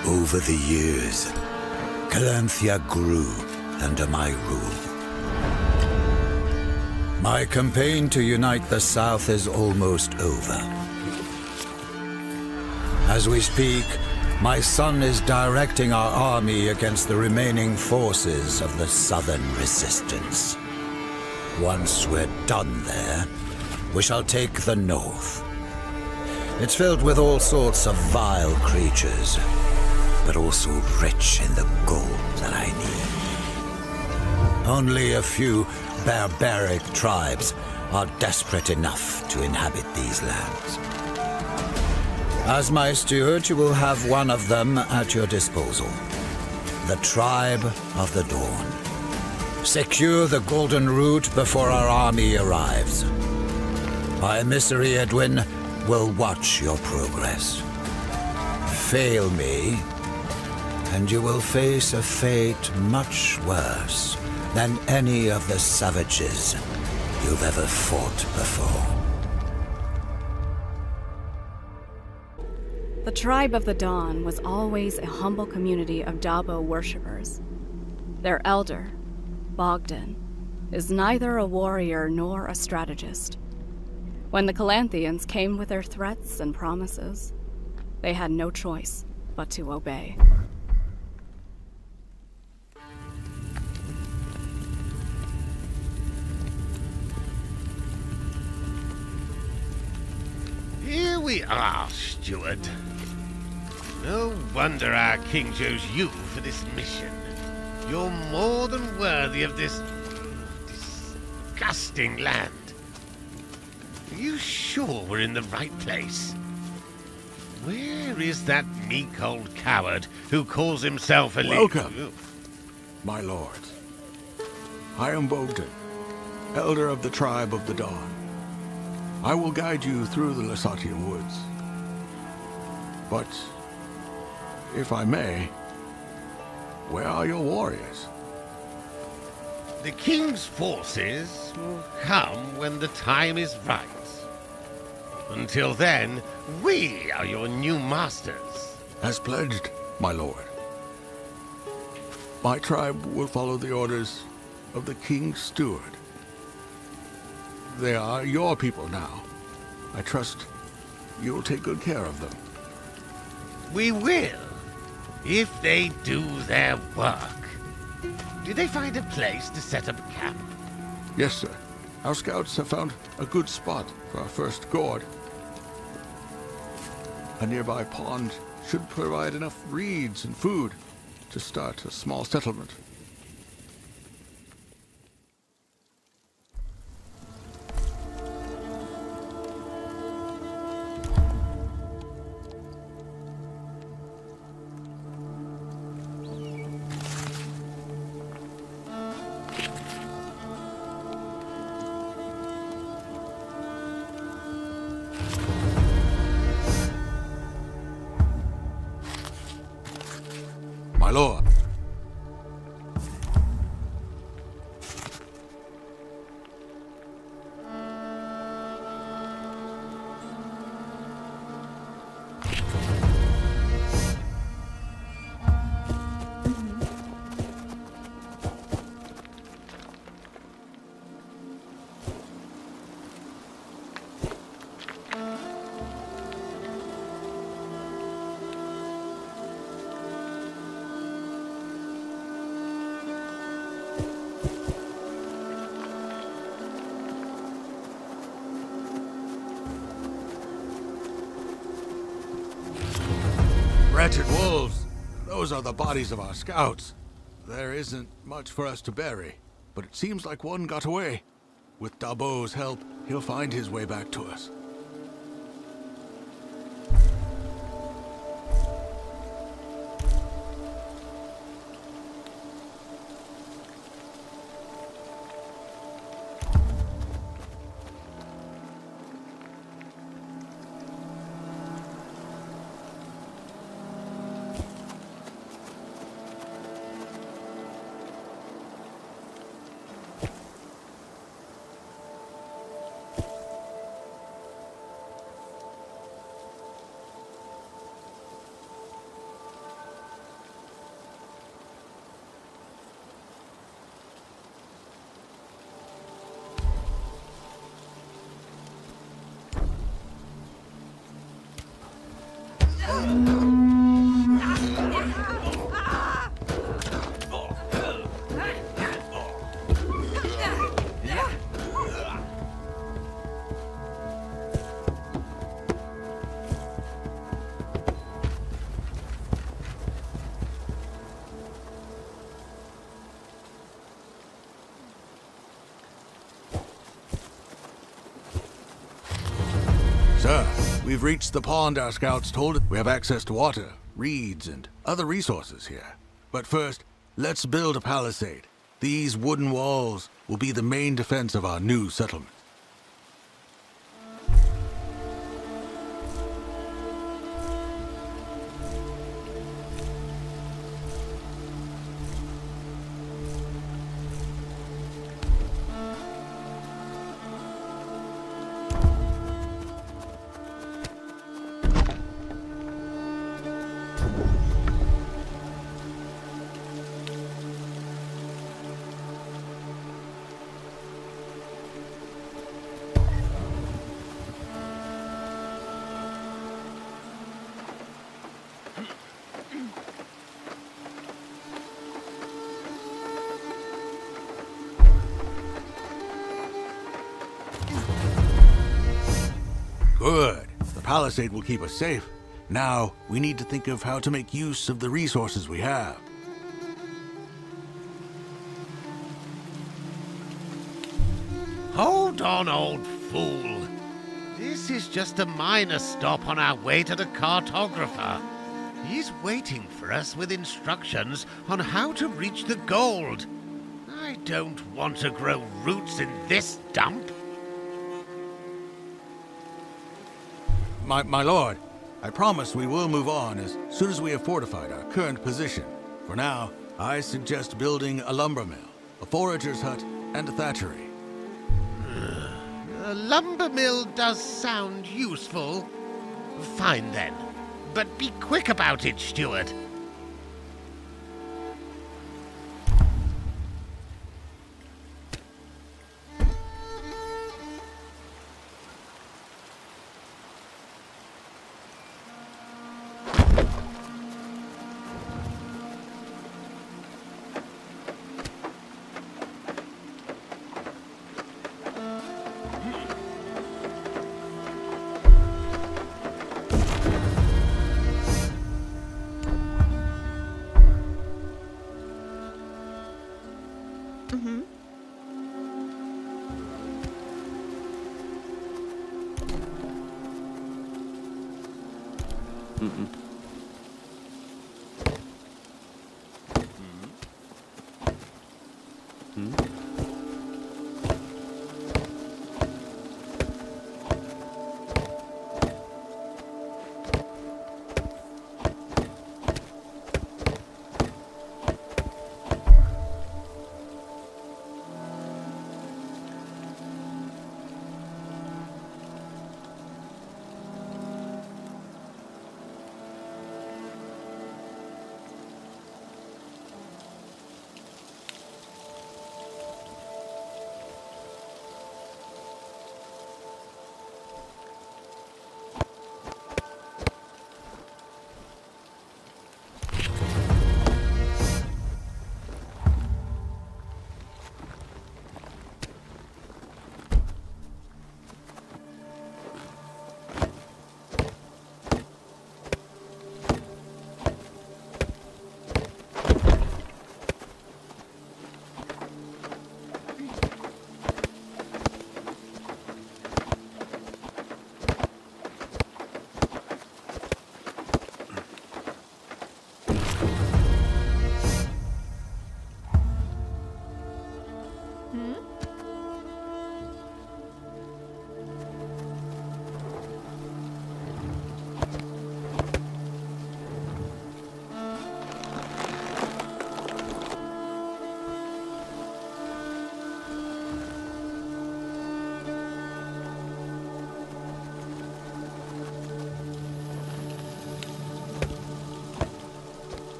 Over the years, Calanthea grew under my rule. My campaign to unite the South is almost over. As we speak, my son is directing our army against the remaining forces of the Southern Resistance. Once we're done there, we shall take the North. It's filled with all sorts of vile creatures, but also rich in the gold that I need. Only a few barbaric tribes are desperate enough to inhabit these lands. As my steward, you will have one of them at your disposal. The Tribe of the Dawn. Secure the Golden Route before our army arrives. My emissary Edwin will watch your progress. Fail me, and you will face a fate much worse than any of the savages you've ever fought before. The Tribe of the Dawn was always a humble community of Dabo worshippers. Their elder, Bogdan, is neither a warrior nor a strategist. When the Calanthians came with their threats and promises, they had no choice but to obey. Here we are, steward. No wonder our king chose you for this mission. You're more than worthy of this disgusting land. Are you sure we're in the right place? Where is that meek old coward who calls himself a Welcome, my lords. I am Bogdan, elder of the Tribe of the Dawn. I will guide you through the Lasatian woods. But, if I may, where are your warriors? The king's forces will come when the time is right. Until then, we are your new masters. As pledged, my lord. My tribe will follow the orders of the king's steward. They are your people now. I trust you'll take good care of them. We will, if they do their work. Did they find a place to set up camp? Yes, sir. Our scouts have found a good spot for our first Gord. A nearby pond should provide enough reeds and food to start a small settlement. My lord. Wretched wolves! Those are the bodies of our scouts. There isn't much for us to bury, but it seems like one got away. With Dabo's help, he'll find his way back to us. Sir, we've reached the pond our scouts told us. We have access to water, reeds, and other resources here. But first, let's build a palisade. These wooden walls will be the main defense of our new settlement. Good. The palisade will keep us safe. Now, we need to think of how to make use of the resources we have. Hold on, old fool. This is just a minor stop on our way to the cartographer. He's waiting for us with instructions on how to reach the gold. I don't want to grow roots in this dump. My lord, I promise we will move on as soon as we have fortified our current position. For now, I suggest building a lumber mill, a forager's hut, and a thatchery. A lumber mill does sound useful. Fine then, but be quick about it, steward.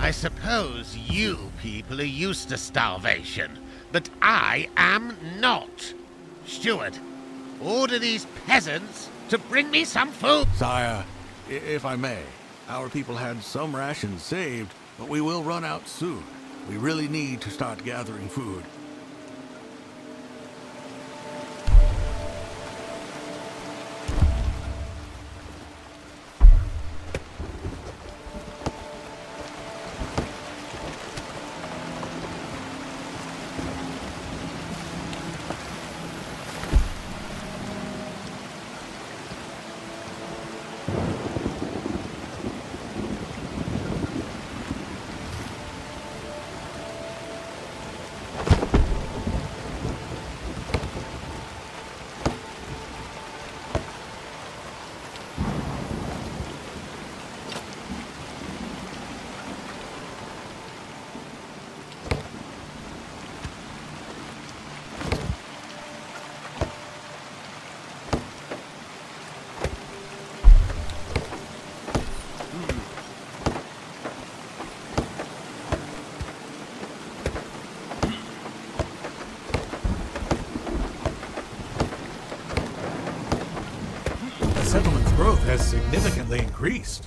I suppose you people are used to starvation, but I am not. Steward, order these peasants to bring me some food. Sire, if I may, our people had some rations saved, but we will run out soon. We really need to start gathering food. The settlement's growth has significantly increased.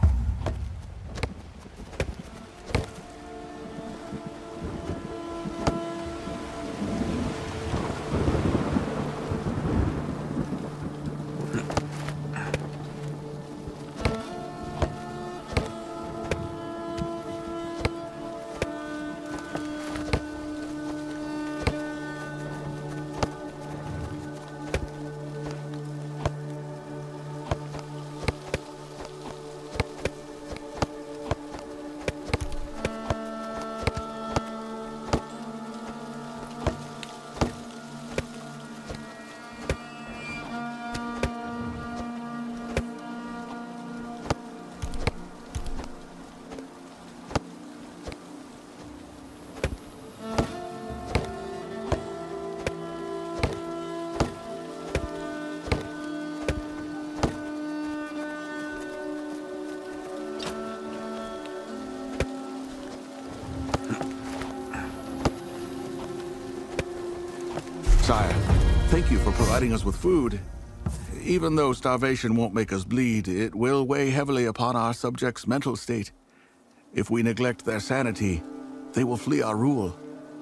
Sire, thank you for providing us with food. Even though starvation won't make us bleed, it will weigh heavily upon our subjects' mental state. If we neglect their sanity, they will flee our rule.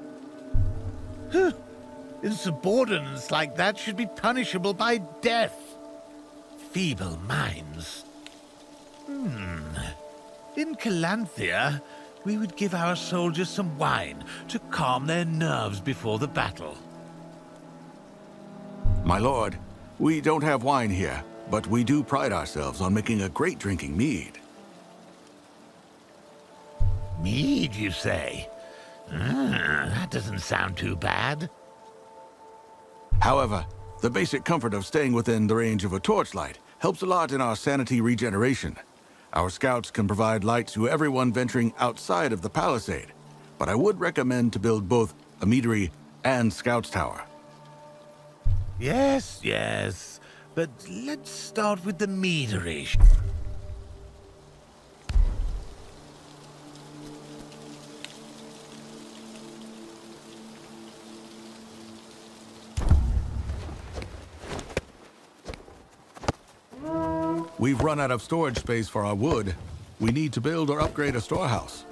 Insubordinance like that should be punishable by death. Feeble minds. In Calanthea, we would give our soldiers some wine to calm their nerves before the battle. My lord, we don't have wine here, but we do pride ourselves on making a great drinking mead. Mead, you say? That doesn't sound too bad. However, the basic comfort of staying within the range of a torchlight helps a lot in our sanity regeneration. Our scouts can provide light to everyone venturing outside of the palisade, but I would recommend to build both a meadery and scouts tower. Yes, but let's start with the meadery. We've run out of storage space for our wood. We need to build or upgrade a storehouse.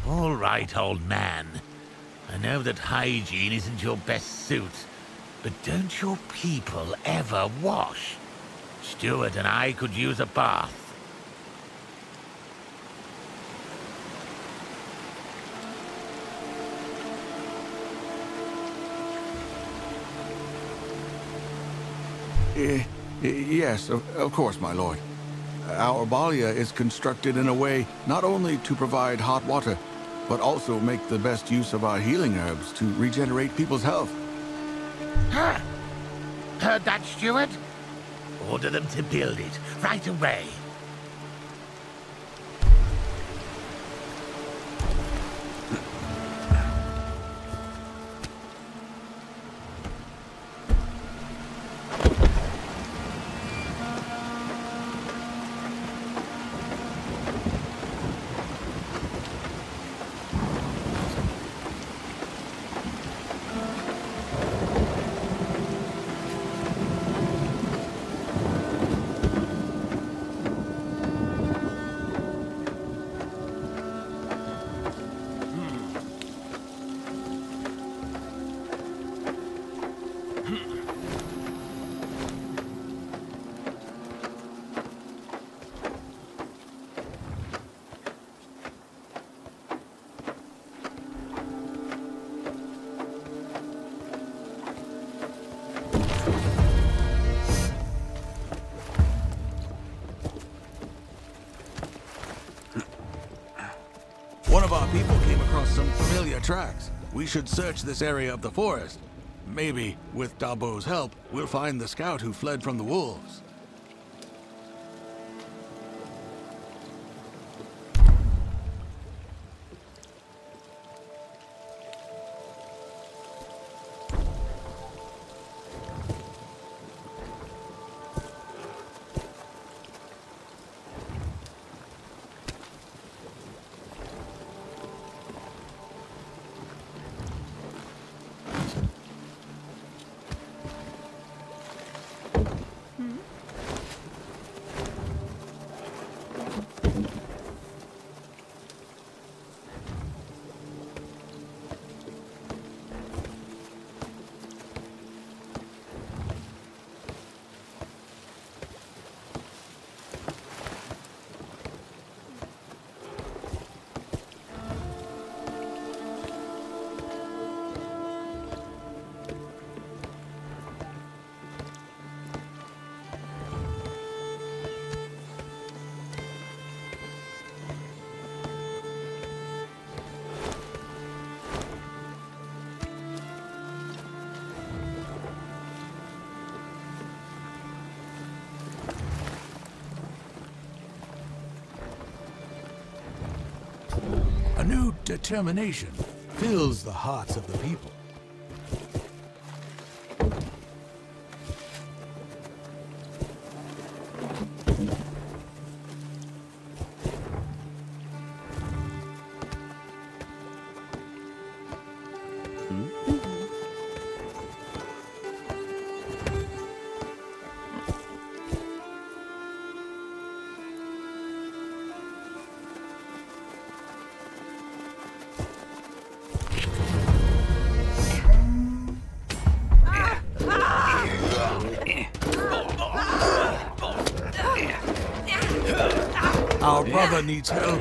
All right, old man. I know that hygiene isn't your best suit, but don't your people ever wash? Stuart and I could use a bath. Yes, of course, my lord. Our ballia is constructed in a way not only to provide hot water, but also make the best use of our healing herbs to regenerate people's health. Huh. Heard that, Stuart? Order them to build it right away. One of our people came across some familiar tracks. We should search this area of the forest. Maybe, with Dabo's help, we'll find the scout who fled from the wolves. A new determination fills the hearts of the people. Our brother needs help.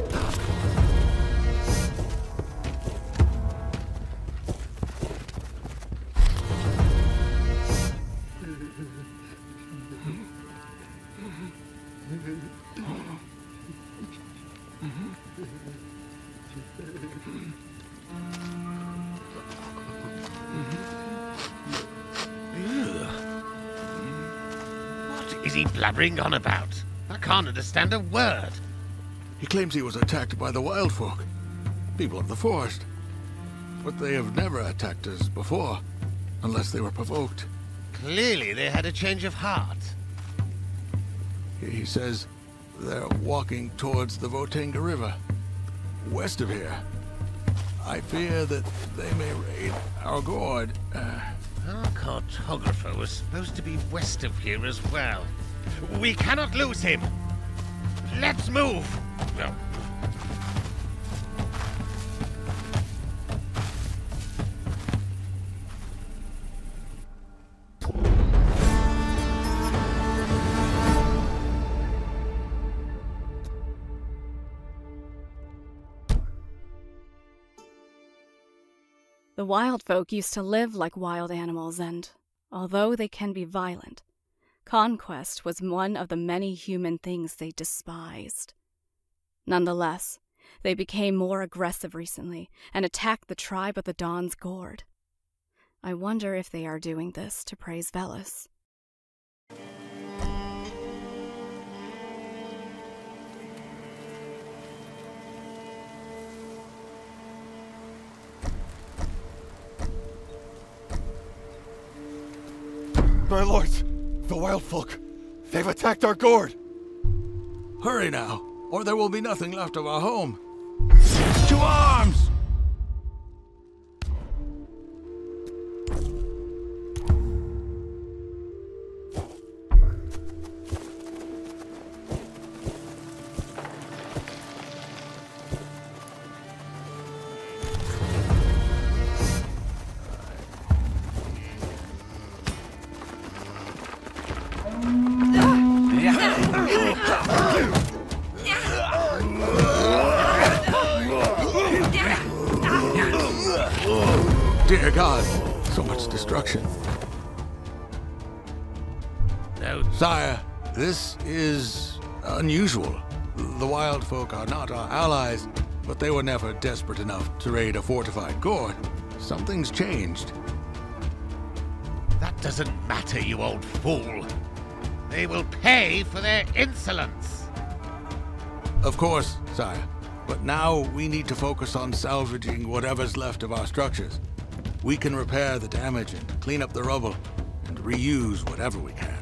What is he blabbering on about? I can't understand a word. He claims he was attacked by the wild folk, people of the forest. But they have never attacked us before, unless they were provoked. Clearly they had a change of heart. He says they're walking towards the Votenga River, west of here. I fear that they may raid our Gord. Our cartographer was supposed to be west of here as well. We cannot lose him. Let's move. No. The wild folk used to live like wild animals, and although they can be violent, conquest was one of the many human things they despised. Nonetheless, they became more aggressive recently and attacked the tribe of the Dawn's Gord. I wonder if they are doing this to praise Velis. My lords, the wild folk, they've attacked our Gord. Hurry now, or there will be nothing left of our home. To arms! Dear God, so much destruction. No. Sire, this is unusual. The wild folk are not our allies, but they were never desperate enough to raid a fortified Gord. Something's changed. That doesn't matter, you old fool. They will pay for their insolence. Of course, sire. But now we need to focus on salvaging whatever's left of our structures. We can repair the damage and clean up the rubble, and reuse whatever we can.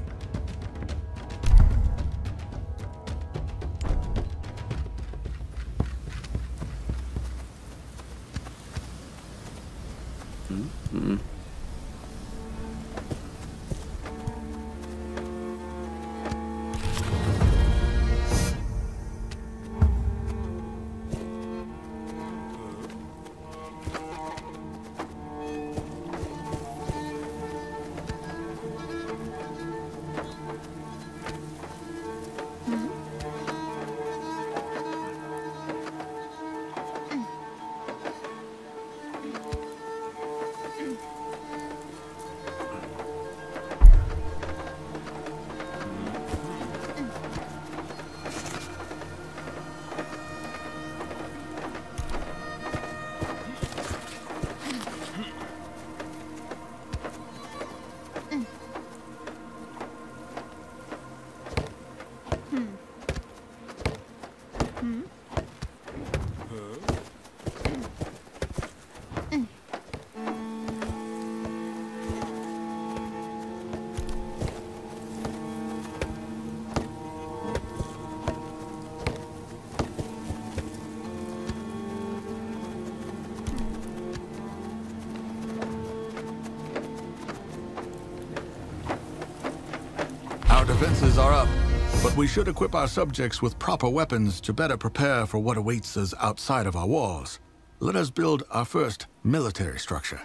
Our defenses are up, but we should equip our subjects with proper weapons to better prepare for what awaits us outside of our walls. Let us build our first military structure.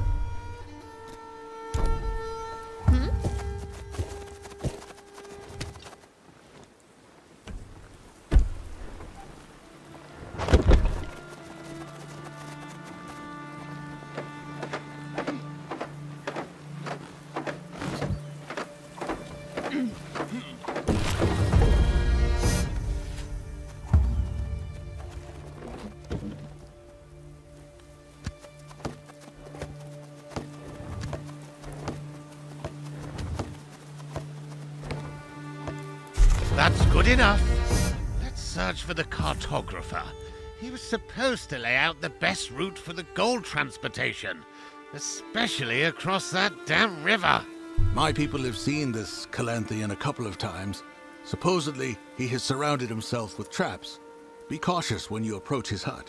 That's good enough. Let's search for the cartographer. He was supposed to lay out the best route for the gold transportation, especially across that damn river. My people have seen this Calanthian a couple of times. Supposedly, he has surrounded himself with traps. Be cautious when you approach his hut.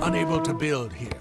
unable to build here.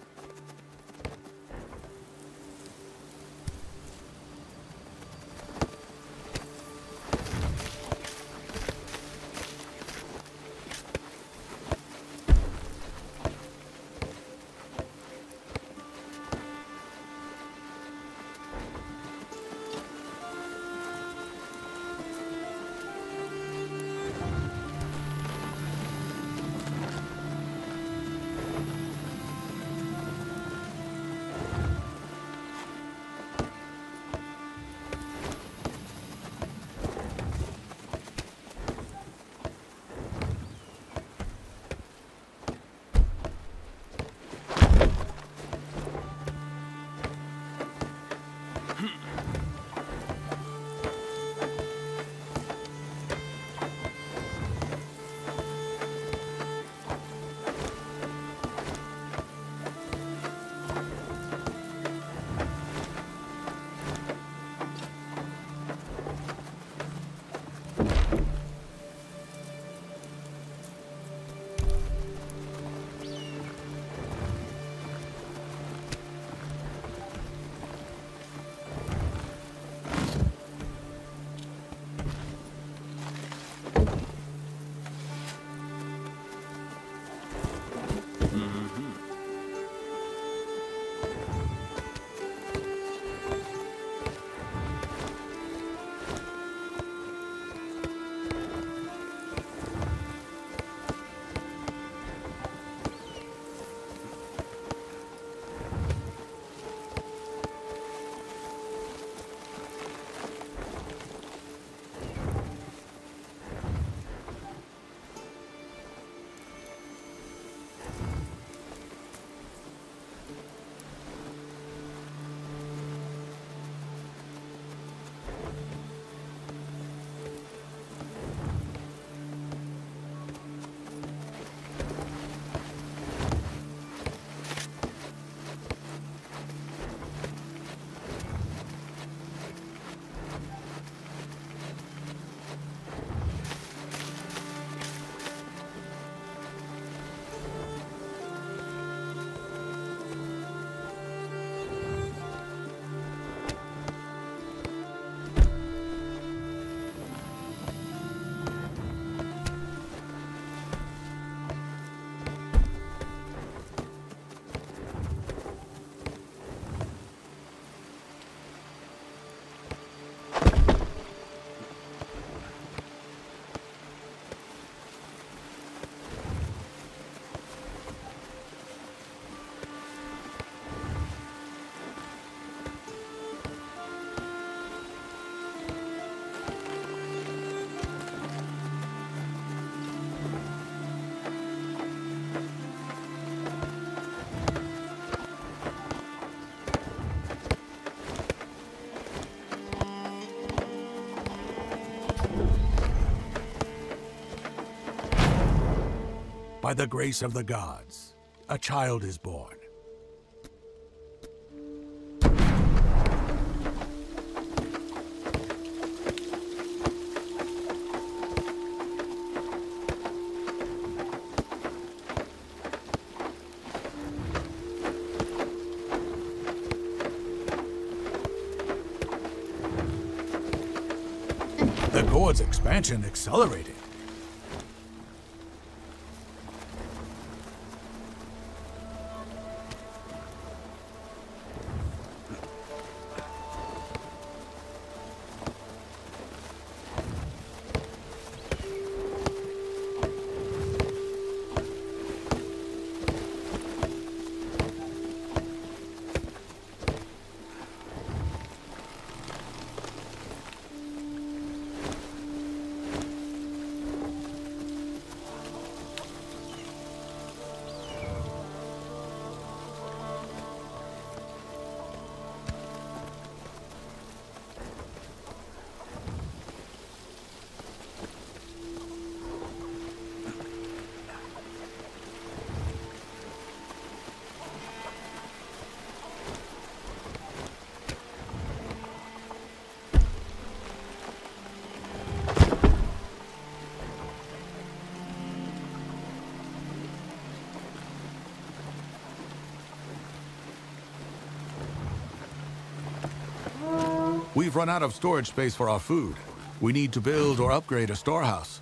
By the grace of the gods, a child is born. The Gord's expansion accelerated. We've run out of storage space for our food. We need to build or upgrade a storehouse.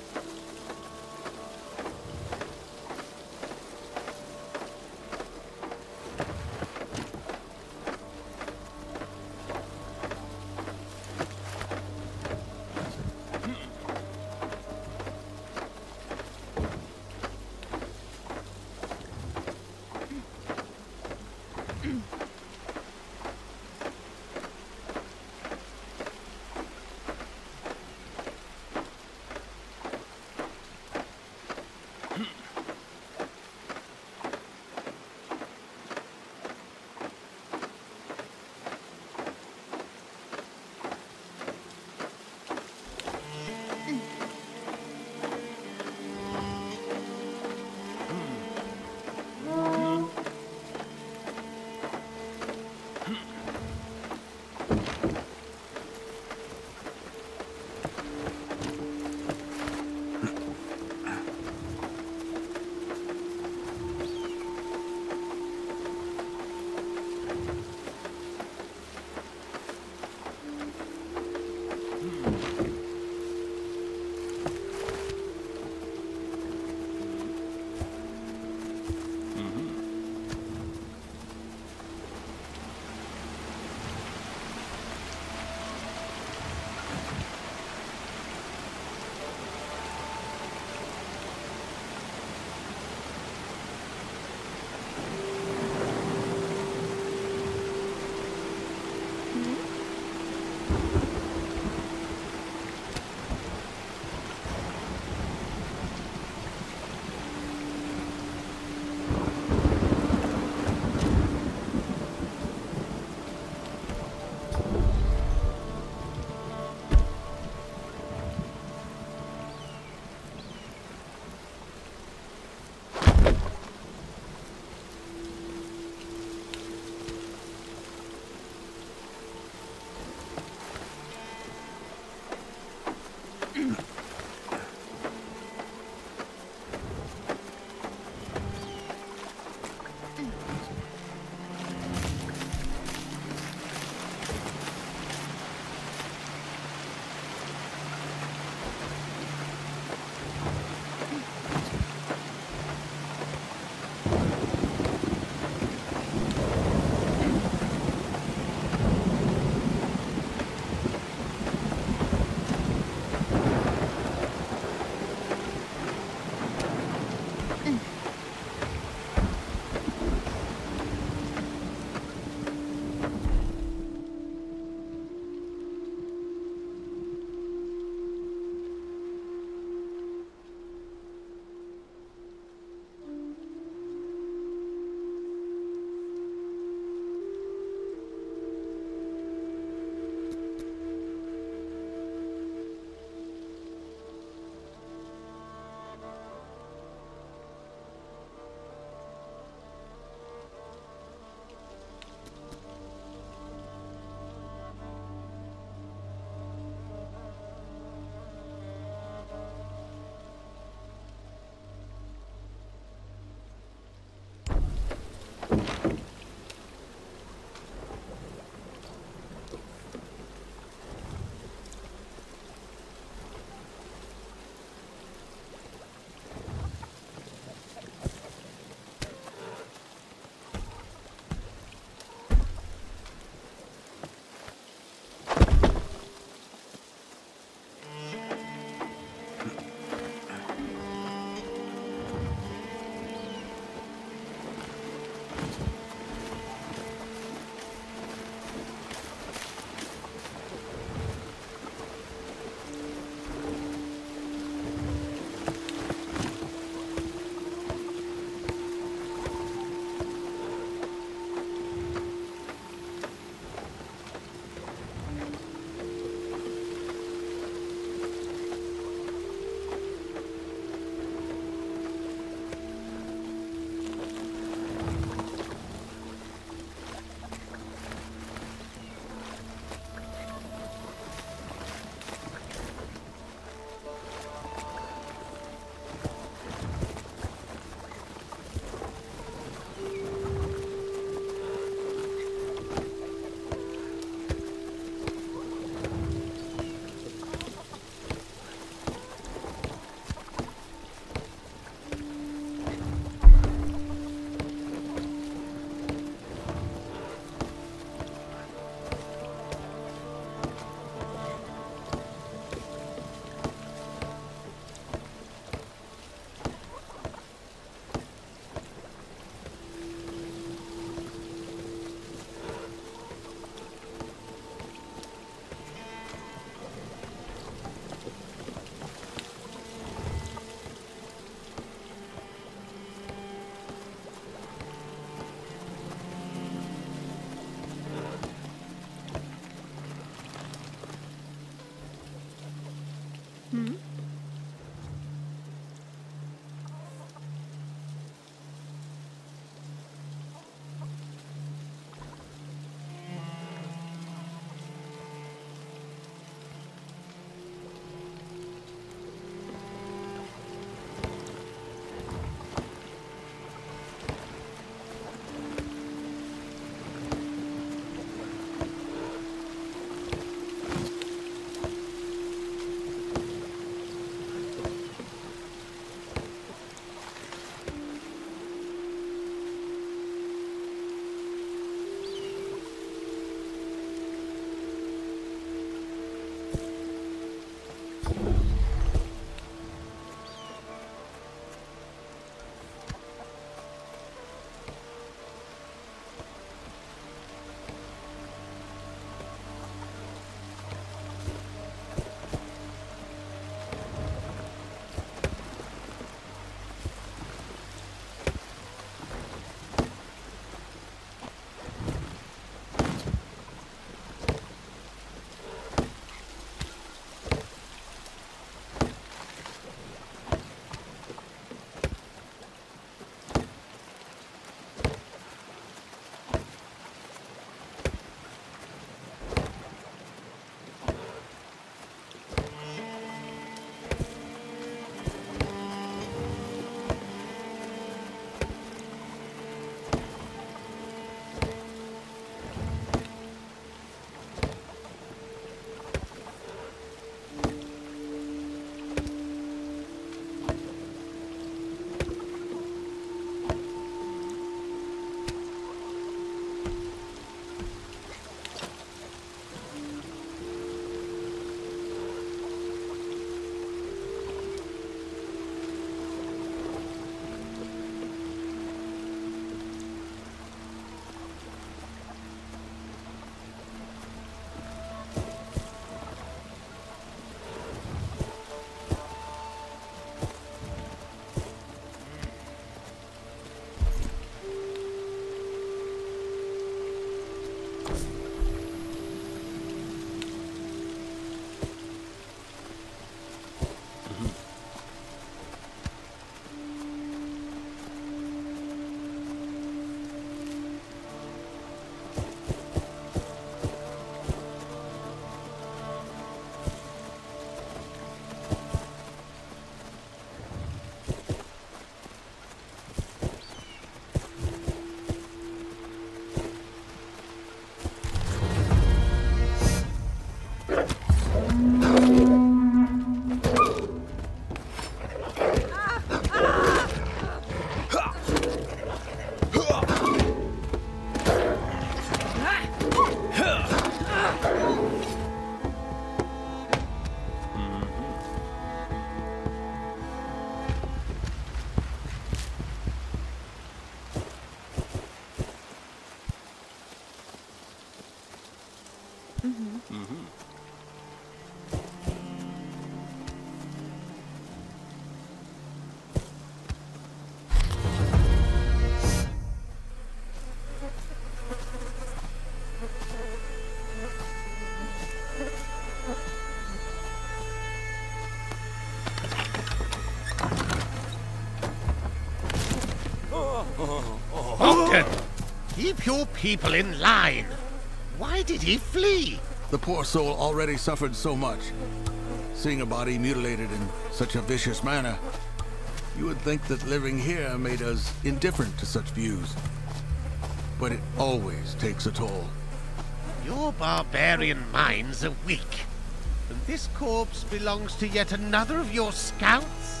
Bogdan, keep your people in line. Why did he flee? The poor soul already suffered so much. Seeing a body mutilated in such a vicious manner, you would think that living here made us indifferent to such views. But it always takes a toll. Your barbarian minds are weak. And this corpse belongs to yet another of your scouts?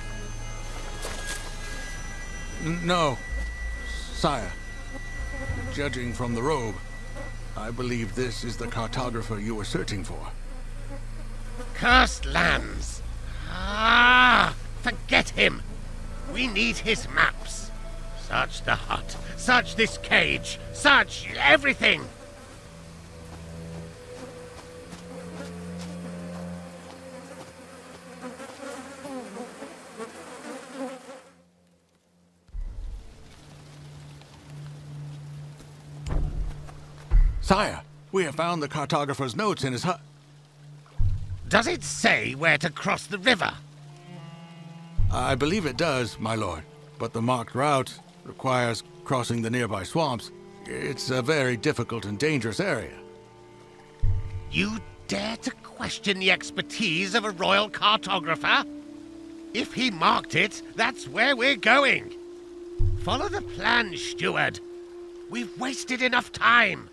No, sire. Judging from the robe, I believe this is the cartographer you were searching for. Cursed lands! Ah! Forget him! We need his maps. Search the hut. Search this cage. Search everything! Sire, we have found the cartographer's notes in his hut. Does it say where to cross the river? I believe it does, my lord, but the marked route requires crossing the nearby swamps. It's a very difficult and dangerous area. You dare to question the expertise of a royal cartographer? If he marked it, that's where we're going. Follow the plan, steward. We've wasted enough time.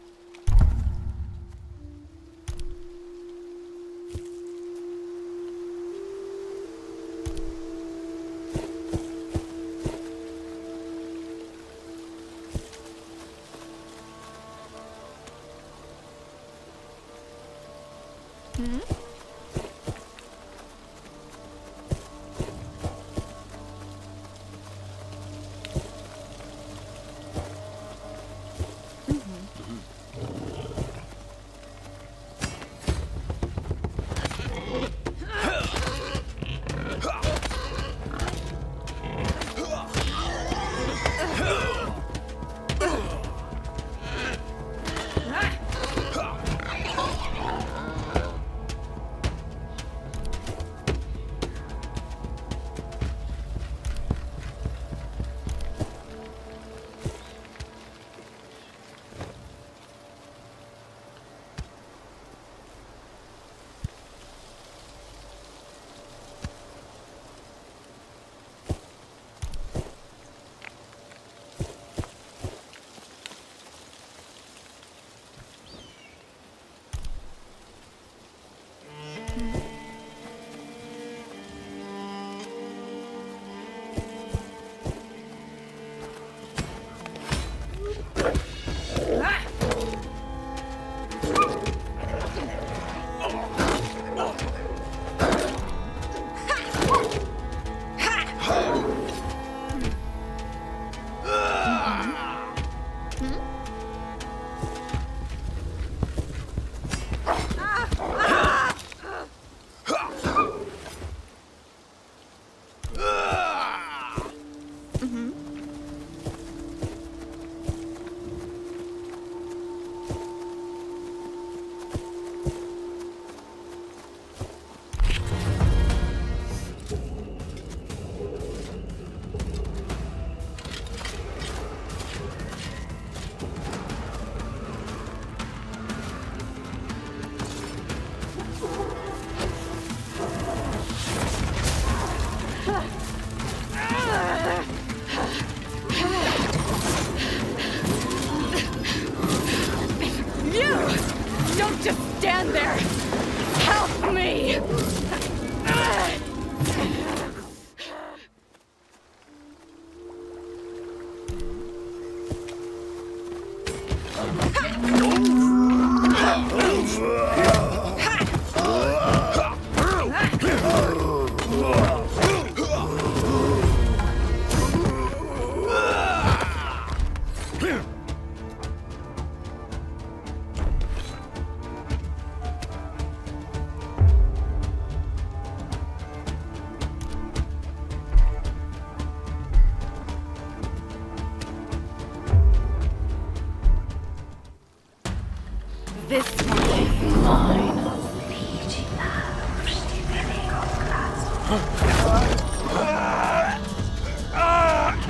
This one is mine.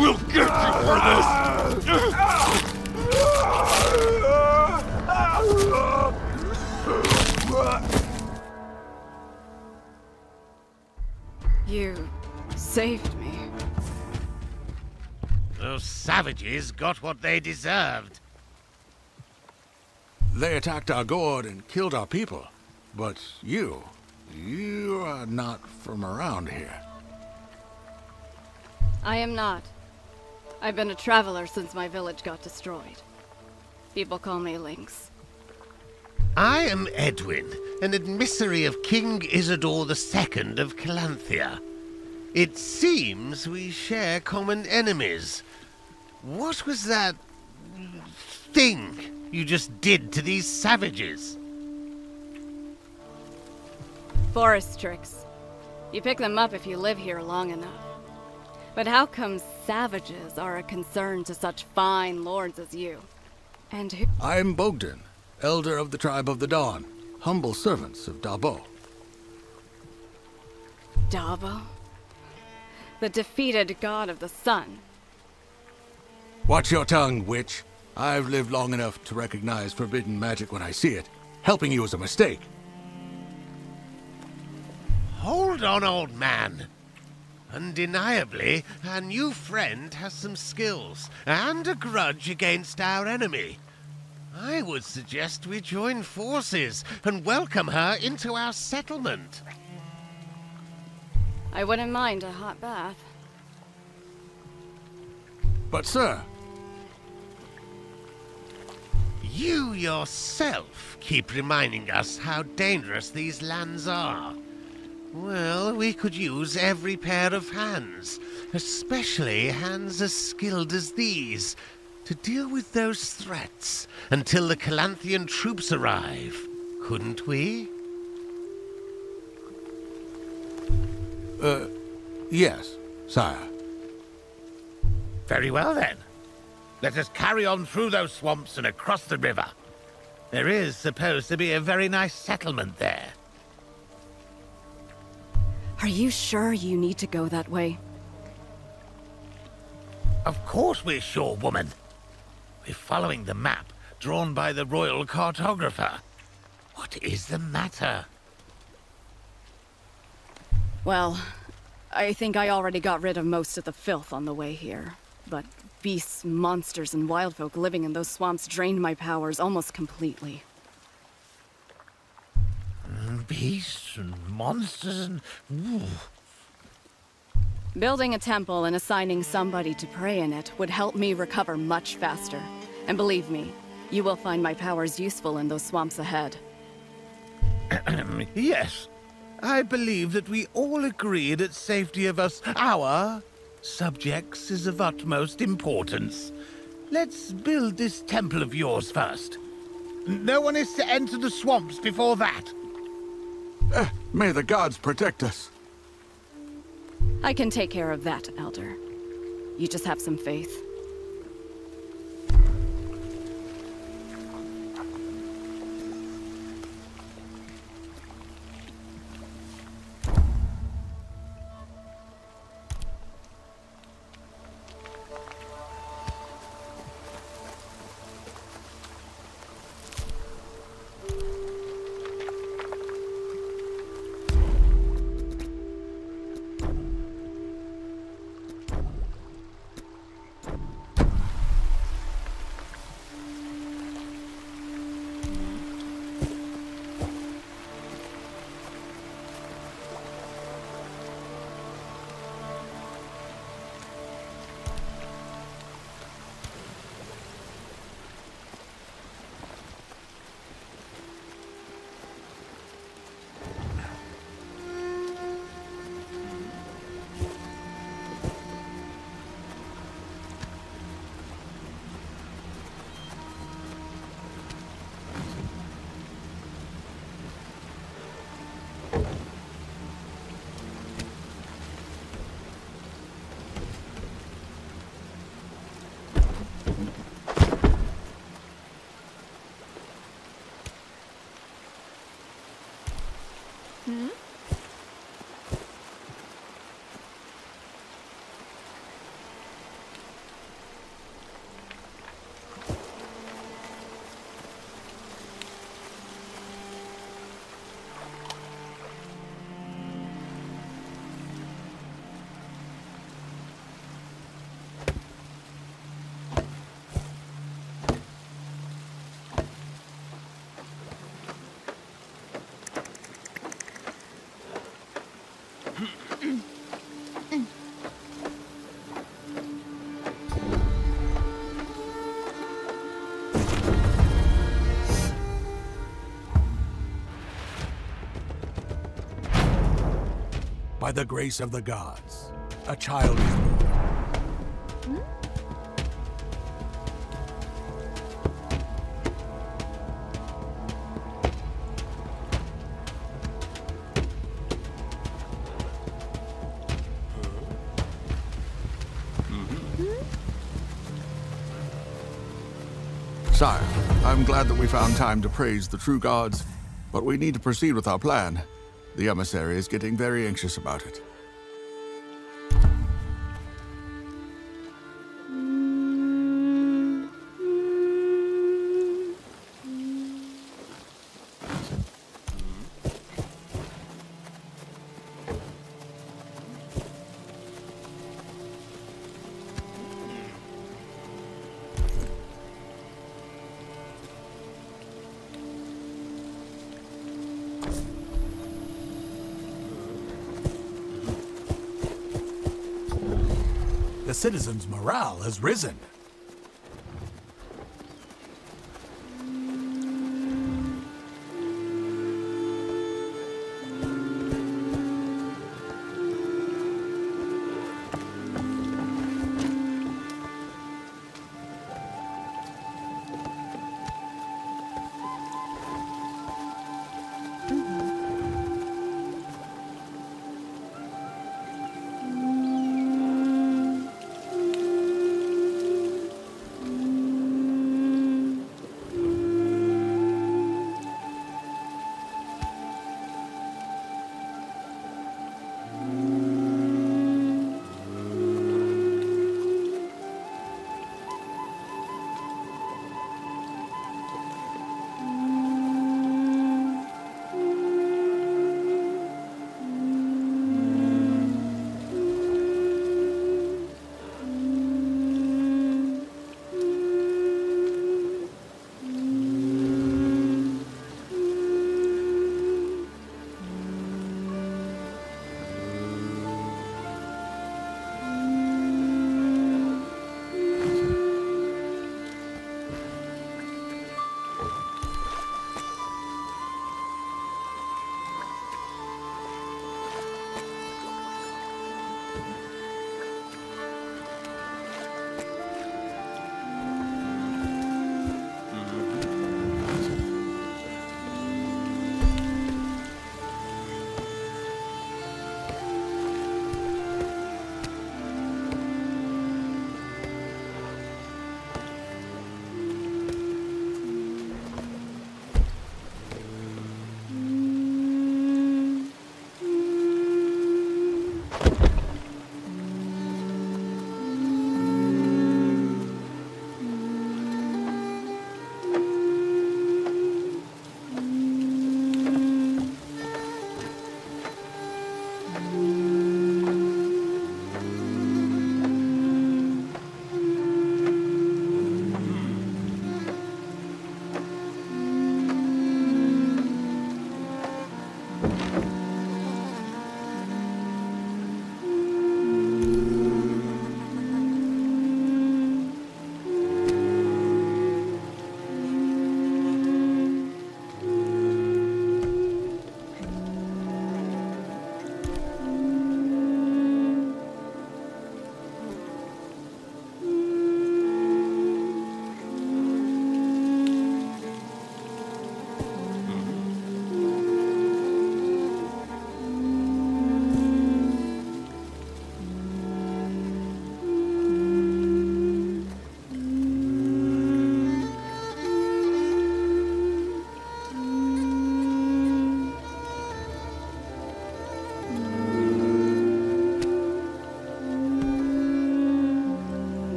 We'll get you for this! You saved me. Those savages got what they deserved. They attacked our Gord and killed our people. But you are not from around here. I am not. I've been a traveler since my village got destroyed. People call me Lynx. I am Edwin, an emissary of King Isidore II of Calanthea. It seems we share common enemies. What was that thing you just did to these savages? Forest tricks. You pick them up if you live here long enough. But how come savages are a concern to such fine lords as you? And who— I'm Bogdan, elder of the tribe of the Dawn, humble servants of Dabo. Dabo? The defeated god of the sun. Watch your tongue, witch. I've lived long enough to recognize forbidden magic when I see it. Helping you is a mistake. Hold on, old man. Undeniably, our new friend has some skills, and a grudge against our enemy. I would suggest we join forces and welcome her into our settlement. I wouldn't mind a hot bath. But sir... You yourself keep reminding us how dangerous these lands are. Well, we could use every pair of hands, especially hands as skilled as these, to deal with those threats until the Calanthian troops arrive, couldn't we? Yes, sire. Very well, then. Let us carry on through those swamps and across the river. There is supposed to be a very nice settlement there. Are you sure you need to go that way? Of course we're sure, woman. We're following the map drawn by the royal cartographer. What is the matter? Well, I think I already got rid of most of the filth on the way here. But beasts, monsters, and wildfolk living in those swamps drained my powers almost completely. Beasts and monsters and... Ooh. Building a temple and assigning somebody to pray in it would help me recover much faster. And believe me, you will find my powers useful in those swamps ahead. Yes. I believe that we all agree that safety of us, our subjects, is of utmost importance. Let's build this temple of yours first. No one is to enter the swamps before that. May the gods protect us. I can take care of that, Elder. You just have some faith. By the grace of the gods, a child is born. Sire, I'm glad that we found time to praise the true gods, but we need to proceed with our plan. The emissary is getting very anxious about it. The citizens' morale has risen.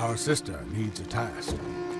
Our sister needs a task.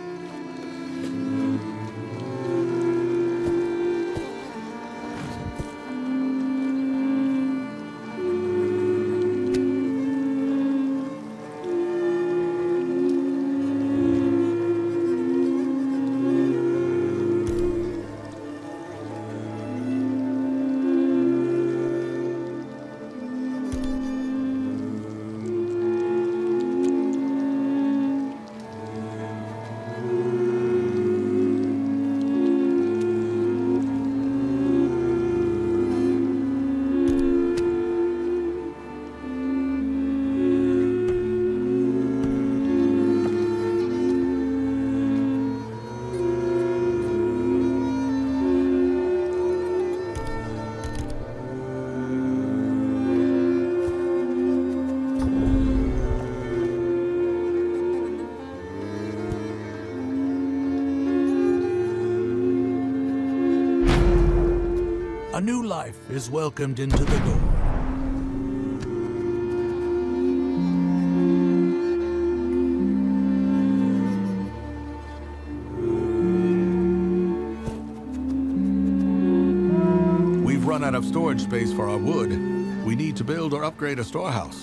A new life is welcomed into the Gord. We've run out of storage space for our wood. We need to build or upgrade a storehouse.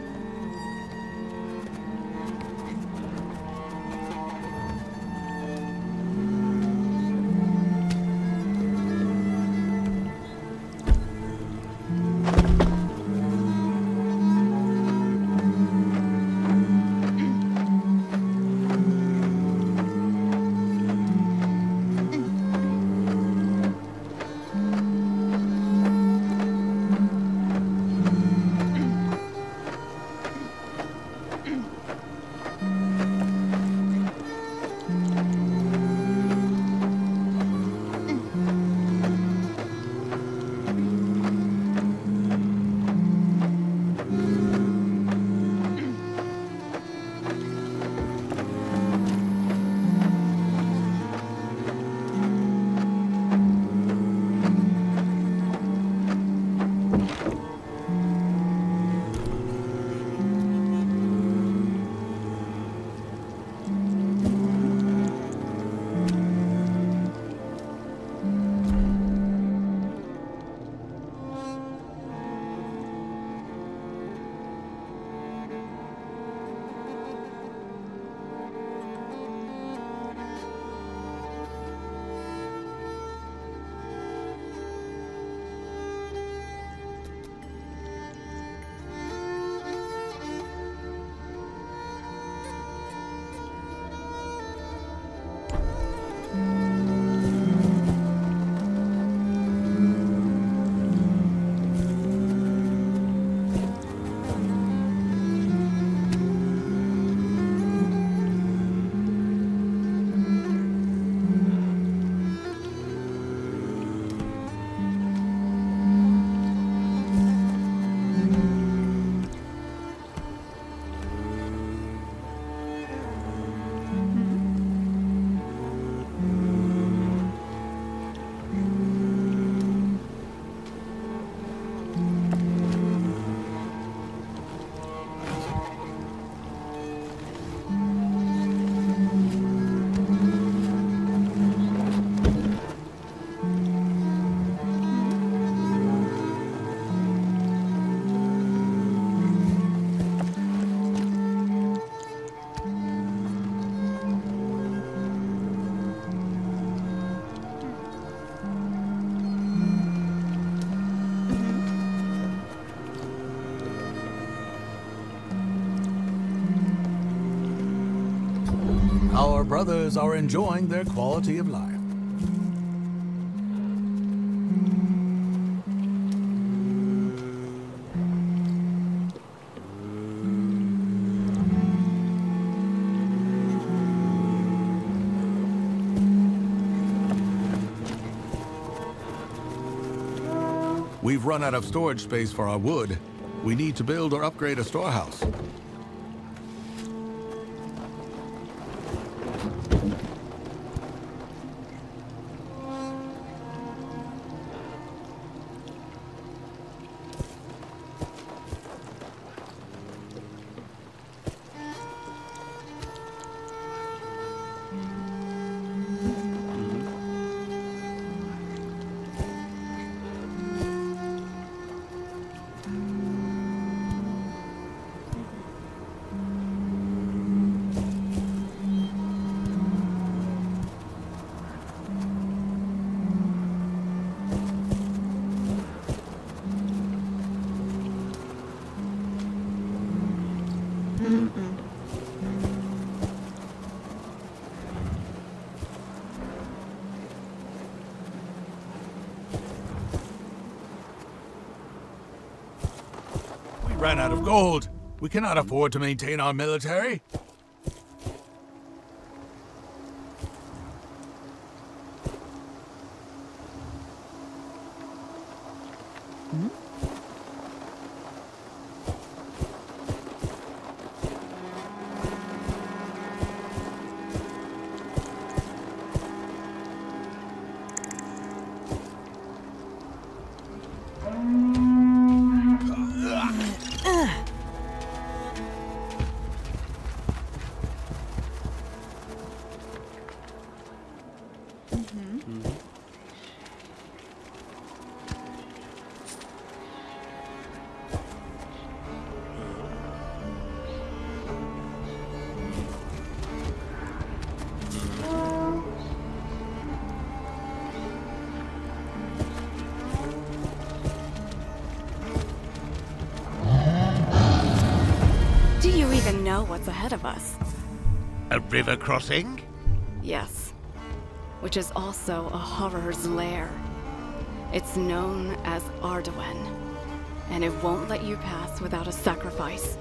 Our brothers are enjoying their quality of life. We've run out of storage space for our wood. We need to build or upgrade a storehouse. ran out of gold. We cannot afford to maintain our military. Do you even know what's ahead of us? A river crossing? Yes. Which is also a horror's lair. It's known as Ardoen, and it won't let you pass without a sacrifice.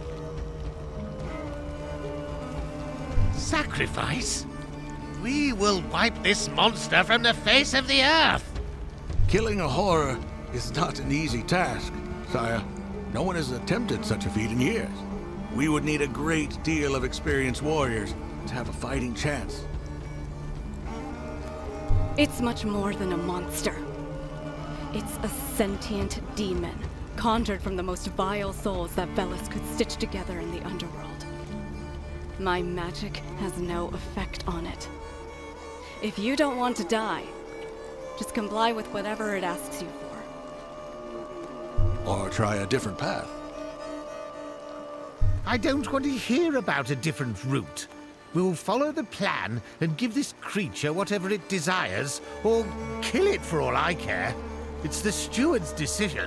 Sacrifice? We will wipe this monster from the face of the earth! Killing a horror is not an easy task, sire. No one has attempted such a feat in years. We would need a great deal of experienced warriors to have a fighting chance. It's much more than a monster. It's a sentient demon, conjured from the most vile souls that Veles could stitch together in the underworld. My magic has no effect on it. If you don't want to die, just comply with whatever it asks you for. Or try a different path. I don't want to hear about a different route. We'll follow the plan and give this creature whatever it desires, or kill it for all I care. It's the steward's decision.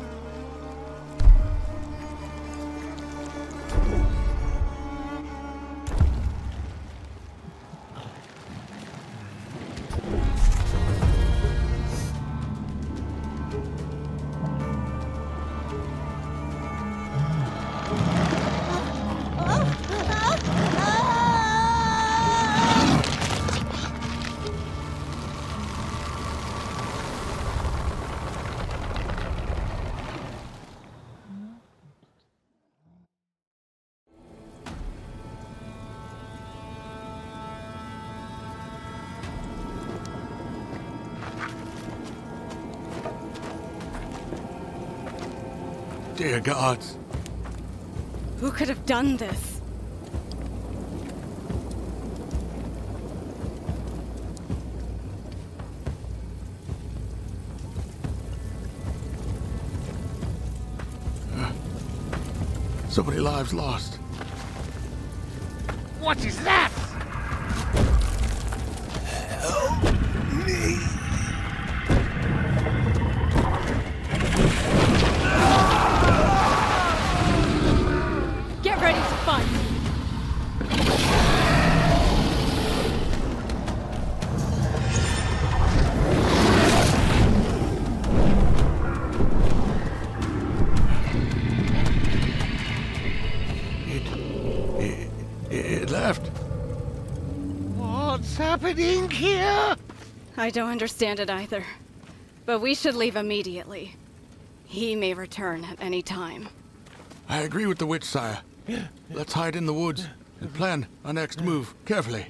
Dear gods. Who could have done this? So many lives lost. What is that? Help me. Get ready to fight! It left. What's happening here? I don't understand it either. But we should leave immediately. He may return at any time. I agree with the witch, sire. Let's hide in the woods and plan our next move carefully.